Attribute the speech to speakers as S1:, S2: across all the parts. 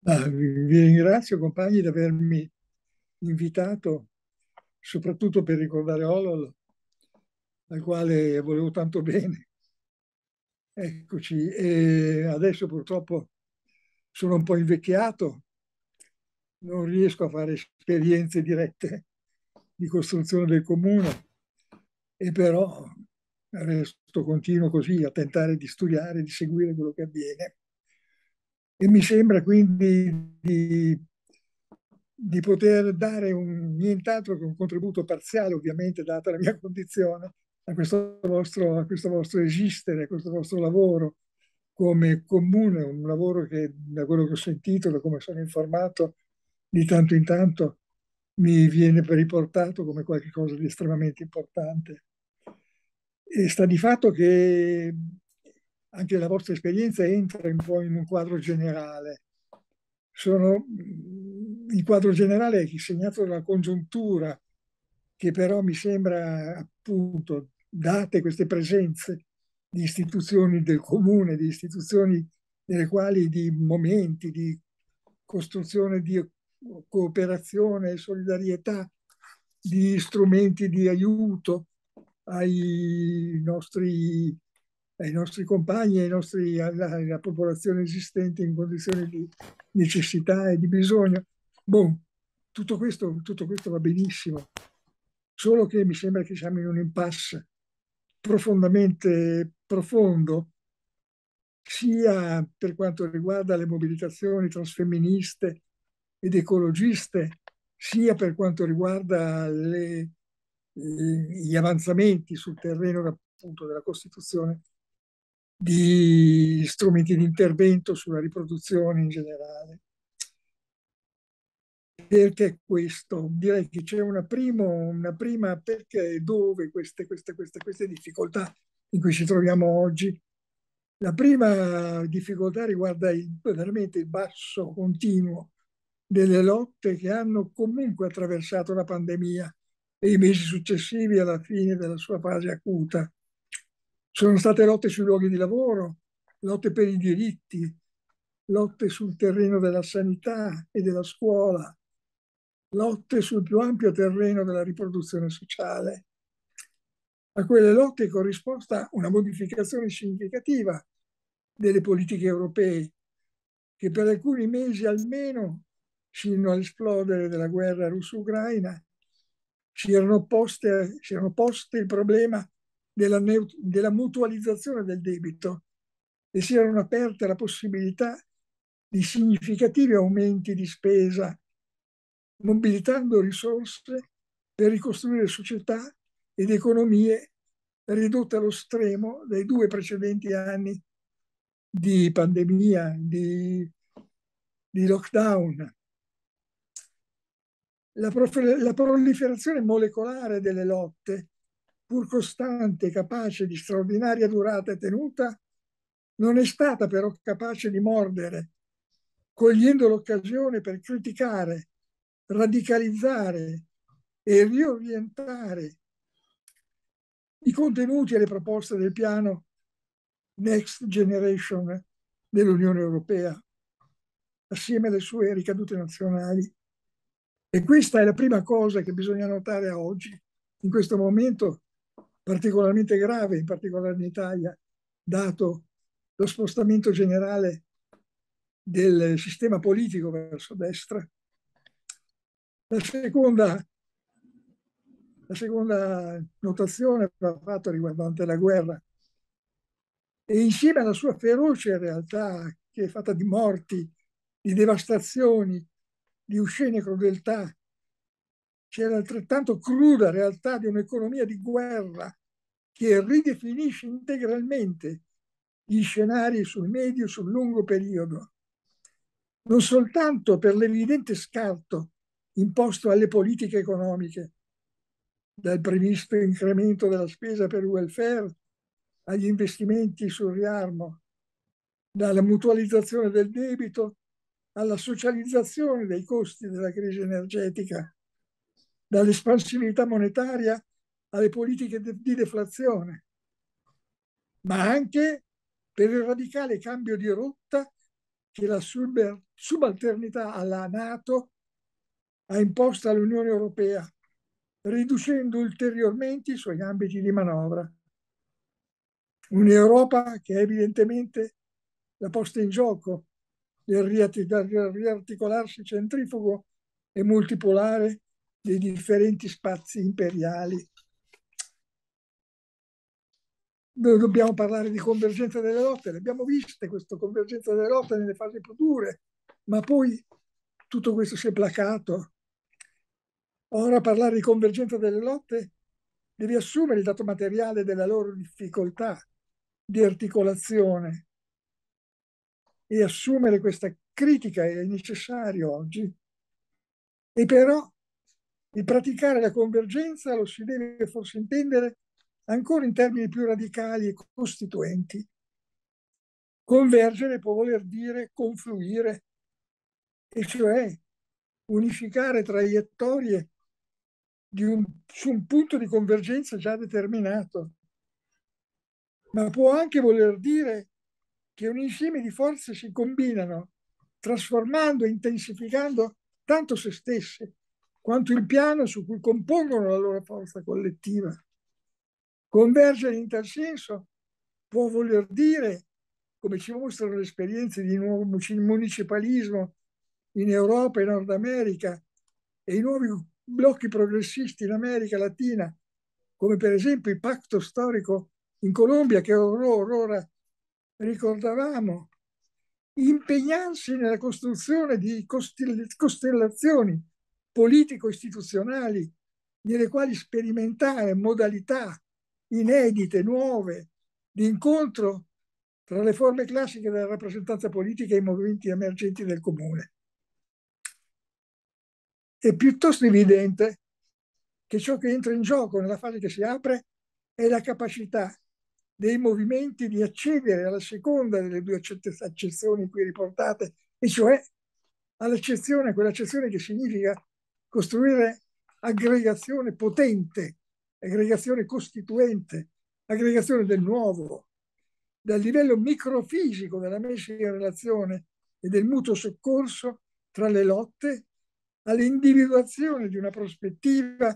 S1: Vi ringrazio, compagni, di avermi invitato, soprattutto per ricordare Olol, al quale volevo tanto bene. Eccoci, e adesso purtroppo sono un po' invecchiato, non riesco a fare esperienze dirette di costruzione del comune, e però resto continuo così a tentare di studiare, di seguire quello che avviene. E mi sembra quindi di poter dare nient'altro che un contributo parziale, ovviamente, data la mia condizione, a questo vostro esistere, a questo vostro lavoro come comune, un lavoro che, da quello che ho sentito, da come sono informato, di tanto in tanto mi viene riportato come qualcosa di estremamente importante. E sta di fatto che anche la vostra esperienza entra un po' in un quadro generale. Il quadro generale è segnato dalla congiuntura, che però mi sembra, appunto, date queste presenze di istituzioni del comune, di istituzioni nelle quali di momenti di costruzione di cooperazione, solidarietà, di strumenti di aiuto ai nostri compagni, alla popolazione esistente in condizioni di necessità e di bisogno. Boh, tutto questo va benissimo, solo che mi sembra che siamo in un impasse profondamente profondo, sia per quanto riguarda le mobilitazioni transfemministe ed ecologiste, sia per quanto riguarda gli avanzamenti sul terreno, appunto, della Costituzione, di strumenti di intervento sulla riproduzione in generale. Perché questo? Direi che c'è una prima perché dove queste difficoltà in cui ci troviamo oggi. La prima difficoltà riguarda veramente il basso continuo delle lotte che hanno comunque attraversato la pandemia e i mesi successivi alla fine della sua fase acuta. Sono state lotte sui luoghi di lavoro, lotte per i diritti, lotte sul terreno della sanità e della scuola, lotte sul più ampio terreno della riproduzione sociale. A quelle lotte è corrisposta una modificazione significativa delle politiche europee, che per alcuni mesi almeno, fino all'esplodere della guerra russo-ucraina, si erano poste il problema della mutualizzazione del debito e si erano aperte la possibilità di significativi aumenti di spesa, mobilitando risorse per ricostruire società ed economie ridotte allo stremo dai due precedenti anni di pandemia, di lockdown. La proliferazione molecolare delle lotte, pur costante e capace di straordinaria durata e tenuta, non è stata però capace di mordere, cogliendo l'occasione per criticare, radicalizzare e riorientare i contenuti e le proposte del piano Next Generation dell'Unione Europea, assieme alle sue ricadute nazionali. E questa è la prima cosa che bisogna notare a oggi, in questo momento particolarmente grave, in particolare in Italia, dato lo spostamento generale del sistema politico verso destra. La seconda, la seconda notazione va fatta riguardante la guerra, e insieme alla sua feroce realtà, che è fatta di morti, di devastazioni, di oscene crudeltà, c'è l'altrettanto cruda realtà di un'economia di guerra che ridefinisce integralmente gli scenari sul medio e sul lungo periodo, non soltanto per l'evidente scarto imposto alle politiche economiche, dal previsto incremento della spesa per il welfare agli investimenti sul riarmo, dalla mutualizzazione del debito alla socializzazione dei costi della crisi energetica, dall'espansività monetaria alle politiche di deflazione, ma anche per il radicale cambio di rotta che la subalternità alla NATO ha imposto all'Unione Europea, riducendo ulteriormente i suoi ambiti di manovra. Un'Europa che evidentemente la posta in gioco del riarticolarsi centrifugo e multipolare dei differenti spazi imperiali. Noi dobbiamo parlare di convergenza delle lotte, le abbiamo viste questa convergenza delle lotte nelle fasi future, ma poi tutto questo si è placato. Ora parlare di convergenza delle lotte devi assumere il dato materiale della loro difficoltà di articolazione, e assumere questa critica è necessario oggi. E però il praticare la convergenza lo si deve forse intendere ancora in termini più radicali e costituenti. Convergere può voler dire confluire, e cioè unificare traiettorie su un punto di convergenza già determinato, ma può anche voler dire che un insieme di forze si combinano, trasformando e intensificando tanto se stesse quanto il piano su cui compongono la loro forza collettiva. Convergere in tal senso può voler dire, come ci mostrano le esperienze di nuovo municipalismo in Europa e Nord America e i nuovi blocchi progressisti in America Latina, come per esempio il patto storico in Colombia che ora ricordavamo, impegnarsi nella costruzione di costellazioni politico-istituzionali nelle quali sperimentare modalità inedite, nuove, di incontro tra le forme classiche della rappresentanza politica e i movimenti emergenti del comune. È piuttosto evidente che ciò che entra in gioco nella fase che si apre è la capacità dei movimenti di accedere alla seconda delle due accezioni qui riportate, e cioè all'accezione, quell'accezione che significa costruire aggregazione potente, aggregazione costituente, aggregazione del nuovo, dal livello microfisico della messa in relazione e del mutuo soccorso tra le lotte all'individuazione di una prospettiva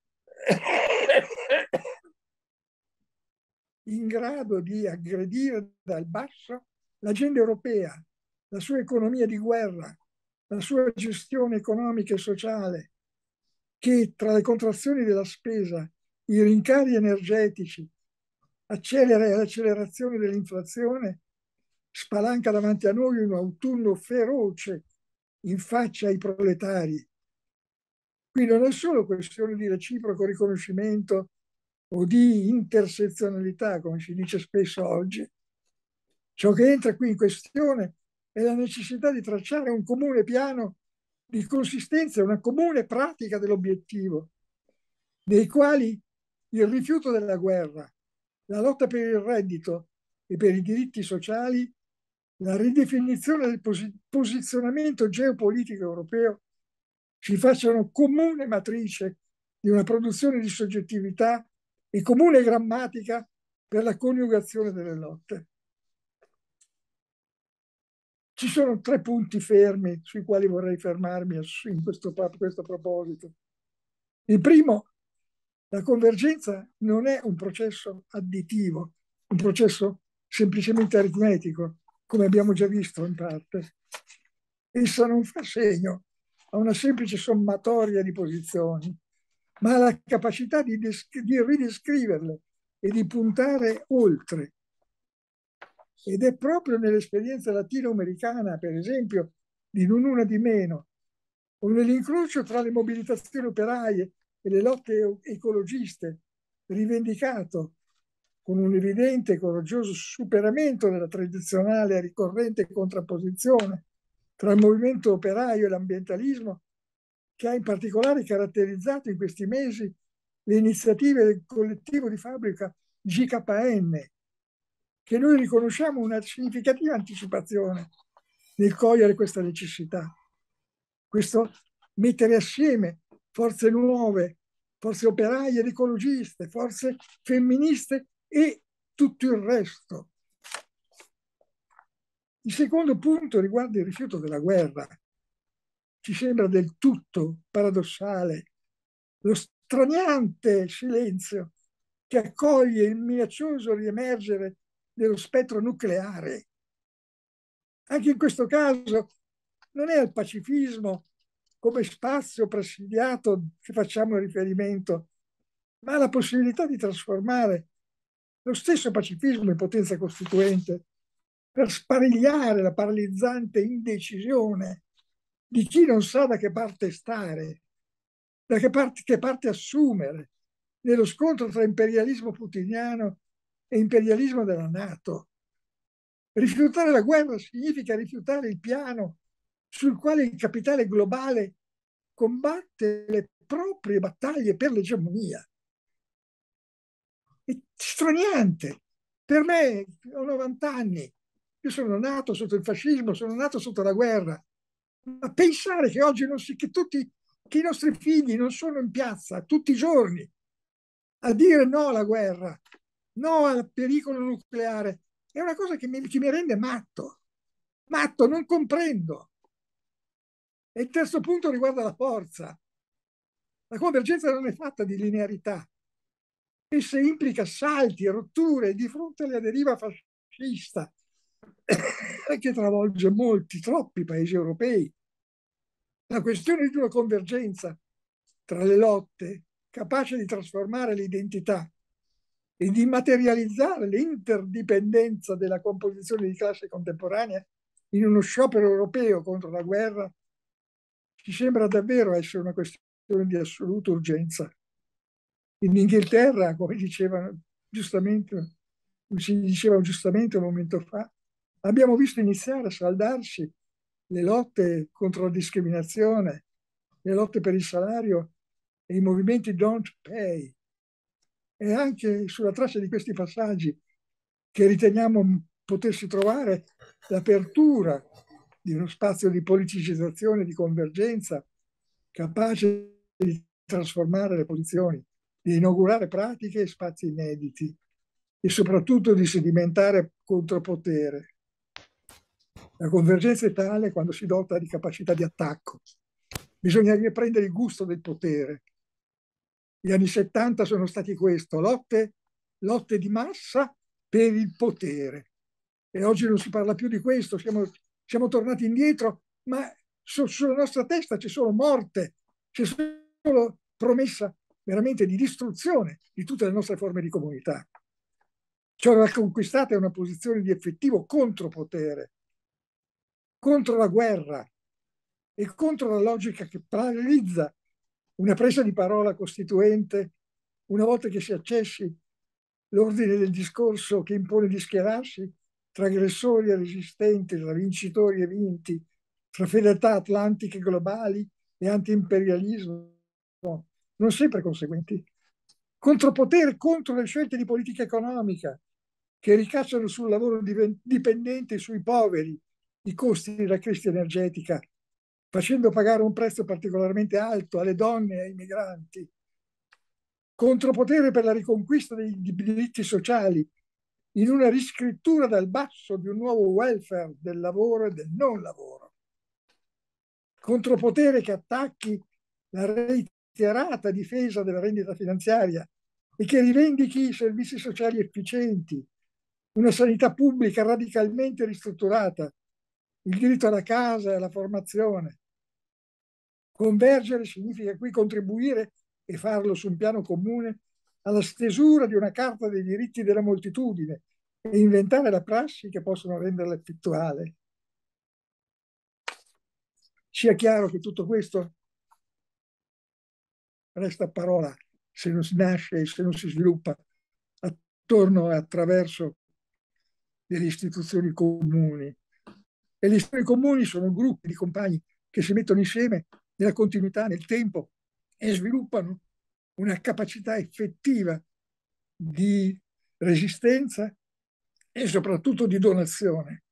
S1: in grado di aggredire dal basso l'agenda europea, la sua economia di guerra, la sua gestione economica e sociale, che tra le contrazioni della spesa, i rincari energetici, l'accelerazione dell'inflazione, spalanca davanti a noi un autunno feroce in faccia ai proletari. Qui non è solo questione di reciproco riconoscimento o di intersezionalità, come si dice spesso oggi. Ciò che entra qui in questione è la necessità di tracciare un comune piano di consistenza, una comune pratica dell'obiettivo, nei quali il rifiuto della guerra, la lotta per il reddito e per i diritti sociali, la ridefinizione del posizionamento geopolitico europeo ci facciano comune matrice di una produzione di soggettività e comune grammatica per la coniugazione delle lotte. Ci sono 3 punti fermi sui quali vorrei fermarmi in questo proposito. Il primo, la convergenza non è un processo additivo, un processo semplicemente aritmetico, come abbiamo già visto in parte. Essa non fa segno a una semplice sommatoria di posizioni, ma ha la capacità di ridescriverle e di puntare oltre. Ed è proprio nell'esperienza latinoamericana, per esempio, di Non Una di Meno, o nell'incrocio tra le mobilitazioni operaie e le lotte ecologiste, rivendicato con un evidente e coraggioso superamento della tradizionale e ricorrente contrapposizione tra il movimento operaio e l'ambientalismo, che ha in particolare caratterizzato in questi mesi le iniziative del collettivo di fabbrica GKN, che noi riconosciamo una significativa anticipazione nel cogliere questa necessità. Questo mettere assieme forze nuove, forze operaie ed ecologiste, forze femministe e tutto il resto. Il secondo punto riguarda il rifiuto della guerra. Ci sembra del tutto paradossale lo straniante silenzio che accoglie il minaccioso riemergere dello spettro nucleare. Anche in questo caso non è al pacifismo come spazio presidiato che facciamo riferimento, ma alla possibilità di trasformare lo stesso pacifismo in potenza costituente per sparigliare la paralizzante indecisione di chi non sa da che parte stare, da che parte assumere nello scontro tra imperialismo putiniano e imperialismo della NATO. Rifiutare la guerra significa rifiutare il piano sul quale il capitale globale combatte le proprie battaglie per l'egemonia. È straniante. Per me, ho 90 anni, io sono nato sotto il fascismo, sono nato sotto la guerra, ma pensare che oggi che i nostri figli non sono in piazza tutti i giorni a dire no alla guerra, no al pericolo nucleare, è una cosa che mi rende matto. Matto, non comprendo. E il terzo punto riguarda la forza. La convergenza non è fatta di linearità. Essa implica salti e rotture di fronte alla deriva fascista che travolge molti, troppi paesi europei. La questione di una convergenza tra le lotte capace di trasformare l'identità e di materializzare l'interdipendenza della composizione di classe contemporanea in uno sciopero europeo contro la guerra ci sembra davvero essere una questione di assoluta urgenza. In Inghilterra, come si diceva giustamente un momento fa, abbiamo visto iniziare a saldarsi le lotte contro la discriminazione, le lotte per il salario e i movimenti don't pay. E anche sulla traccia di questi passaggi che riteniamo potersi trovare l'apertura di uno spazio di politicizzazione, di convergenza, capace di trasformare le posizioni, di inaugurare pratiche e spazi inediti e soprattutto di sedimentare contropotere. La convergenza è tale quando si dota di capacità di attacco. Bisogna riprendere il gusto del potere. Gli anni 70 sono stati questo, lotte di massa per il potere. E oggi non si parla più di questo, siamo tornati indietro, ma sulla nostra testa c'è solo morte, c'è solo promessa veramente di distruzione di tutte le nostre forme di comunità. Ciò che va conquistata è una posizione di effettivo contropotere, contro la guerra e contro la logica che paralizza una presa di parola costituente una volta che si accessi l'ordine del discorso che impone di schierarsi tra aggressori e resistenti, tra vincitori e vinti, tra fedeltà atlantiche globali e antiimperialismo, non sempre conseguenti. Contropotere contro le scelte di politica economica che ricacciano sul lavoro dipendente e sui poveri i costi della crisi energetica, facendo pagare un prezzo particolarmente alto alle donne e ai migranti. Contropotere per la riconquista dei diritti sociali in una riscrittura dal basso di un nuovo welfare del lavoro e del non lavoro. Contropotere che attacchi la reiterata difesa della rendita finanziaria e che rivendichi i servizi sociali efficienti, una sanità pubblica radicalmente ristrutturata, il diritto alla casa e alla formazione. Convergere significa qui contribuire e farlo su un piano comune alla stesura di una carta dei diritti della moltitudine e inventare la prassi che possono renderla effettuale. Sia chiaro che tutto questo resta parola se non si nasce e se non si sviluppa attorno e attraverso delle istituzioni comuni. E le istituzioni comuni sono gruppi di compagni che si mettono insieme nella continuità, nel tempo e sviluppano una capacità effettiva di resistenza e soprattutto di donazione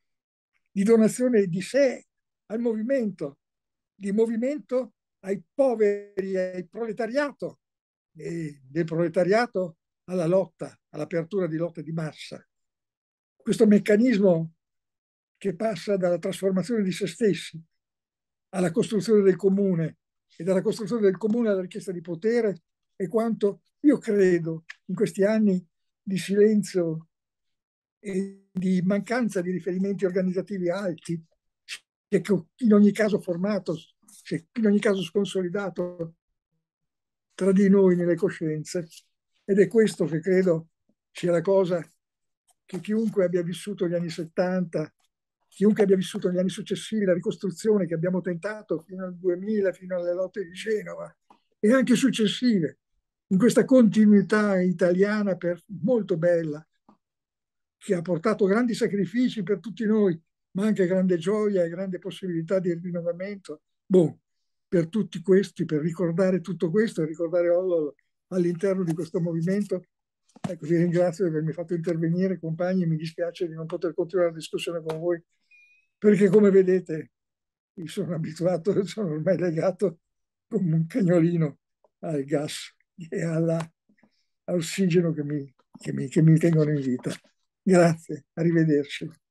S1: di sé al movimento, di movimento ai poveri, al proletariato e del proletariato alla lotta, all'apertura di lotte di massa. Questo meccanismo che passa dalla trasformazione di se stessi alla costruzione del comune e dalla costruzione del comune alla richiesta di potere, e quanto io credo in questi anni di silenzio e di mancanza di riferimenti organizzativi alti, che in ogni caso formato, in ogni caso sconsolidato tra di noi nelle coscienze. Ed è questo che credo sia la cosa che chiunque abbia vissuto gli anni 70, chiunque abbia vissuto gli anni successivi, la ricostruzione che abbiamo tentato fino al 2000, fino alle lotte di Genova, e anche successive, in questa continuità italiana molto bella, che ha portato grandi sacrifici per tutti noi, ma anche grande gioia e grande possibilità di rinnovamento. Boh, per tutti questi, per ricordare tutto questo e ricordare Ollol all'interno di questo movimento. Ecco, vi ringrazio di avermi fatto intervenire, compagni, mi dispiace di non poter continuare la discussione con voi, perché come vedete mi sono abituato, sono ormai legato come un cagnolino al gas e all'ossigeno che mi tengono in vita. Grazie, arrivederci.